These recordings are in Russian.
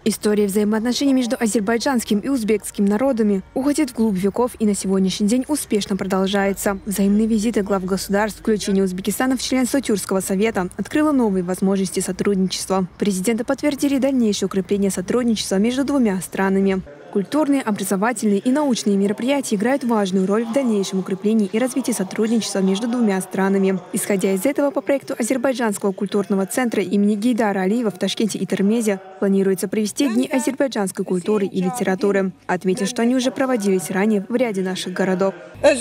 История взаимоотношений между азербайджанским и узбекским народами уходит вглубь веков и на сегодняшний день успешно продолжается. Взаимные визиты глав государств, включение Узбекистана в членство Тюркского совета, открыло новые возможности сотрудничества. Президенты подтвердили дальнейшее укрепление сотрудничества между двумя странами. Культурные, образовательные и научные мероприятия играют важную роль в дальнейшем укреплении и развитии сотрудничества между двумя странами. Исходя из этого, по проекту Азербайджанского культурного центра имени Гейдара Алиева в Ташкенте и Термезе планируется провести Дни азербайджанской культуры и литературы. Отметив, что они уже проводились ранее в ряде наших городов.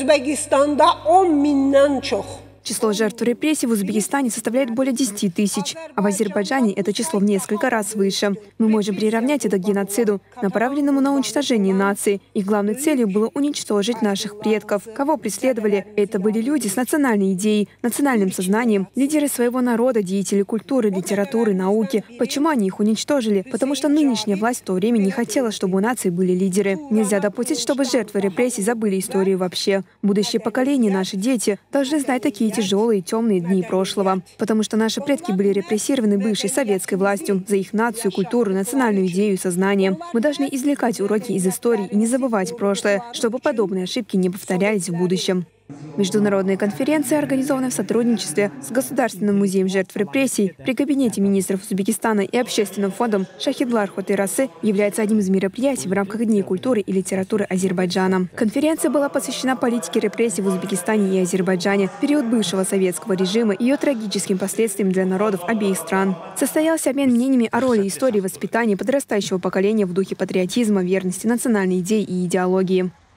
Число жертв репрессий в Узбекистане составляет более 10 тысяч, а в Азербайджане это число в несколько раз выше. Мы можем приравнять это к геноциду, направленному на уничтожение нации. Их главной целью было уничтожить наших предков. Кого преследовали? Это были люди с национальной идеей, национальным сознанием, лидеры своего народа, деятели культуры, литературы, науки. Почему они их уничтожили? Потому что нынешняя власть в то время не хотела, чтобы у нации были лидеры. Нельзя допустить, чтобы жертвы репрессий забыли историю вообще. Будущее поколение, наши дети, должны знать такие тяжелые темные дни прошлого. Потому что наши предки были репрессированы бывшей советской властью за их нацию, культуру, национальную идею и сознание. Мы должны извлекать уроки из истории и не забывать прошлое, чтобы подобные ошибки не повторялись в будущем. Международная конференция, организованная в сотрудничестве с Государственным музеем жертв репрессий при Кабинете министров Узбекистана и Общественным фондом Шахидлар Хотырасы, является одним из мероприятий в рамках Дней культуры и литературы Азербайджана. Конференция была посвящена политике репрессий в Узбекистане и Азербайджане в период бывшего советского режима и ее трагическим последствиям для народов обеих стран. Состоялся обмен мнениями о роли истории воспитания подрастающего поколения в духе патриотизма, верности национальной идеи и идеологии.